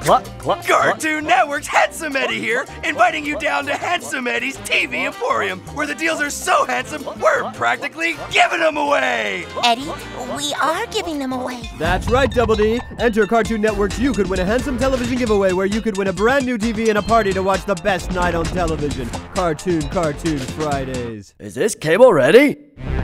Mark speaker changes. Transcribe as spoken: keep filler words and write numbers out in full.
Speaker 1: Cluck, cluck,
Speaker 2: Cartoon Network's Handsome Eddie here, inviting you down to Handsome Eddie's T V Emporium, where the deals are so handsome, we're practically giving them away!
Speaker 3: Eddie, we are giving them away.
Speaker 4: That's right, Double D. Enter Cartoon Network's You Could Win a Handsome Television giveaway, where you could win a brand new T V and a party to watch the best night on television. Cartoon Cartoon Fridays.
Speaker 1: Is this cable ready?